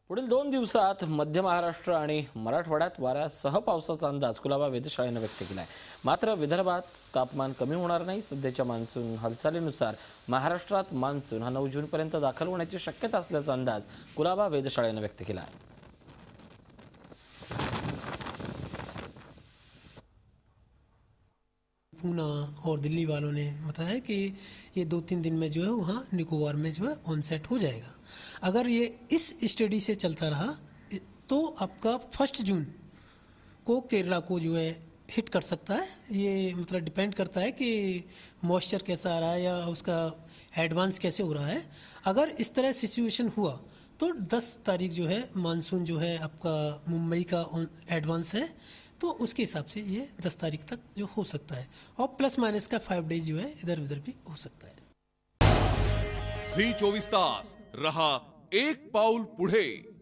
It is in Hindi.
पुढील 2 दिवसात मध्य महाराष्ट्र आणि मराठवाड्यात वाऱ्यासह पावसाचा अंदाज कुलाबा वेधशाळेने व्यक्त केला आहे। मात्र विदर्भात तापमान कमी होणार नाही। सध्याच्या मान्सून हालचालीनुसार महाराष्ट्रात मान्सून हा 9 जूनपर्यंत दाखल होण्याची शक्यता असल्याचा अंदाज कुलाबा वेधशाळेने व्यक्त केला आहे। पूना और दिल्ली वालों ने बताया कि ये 2-3 दिन में जो है वहाँ निकोबार में जो है ऑनसेट हो जाएगा। अगर ये इस स्टडी से चलता रहा तो आपका 1 जून को केरला को जो है हिट कर सकता है। ये मतलब डिपेंड करता है कि मॉइस्चर कैसा आ रहा है या उसका एडवांस कैसे हो रहा है। अगर इस तरह सिचुएशन हुआ तो 10 तारीख जो है मानसून जो है आपका मुंबई का एडवांस है, तो उसके हिसाब से ये 10 तारीख तक जो हो सकता है और प्लस माइनस का 5 डेज जो है इधर उधर भी हो सकता है। झी 24 तास रहा एक पाऊल पुढे।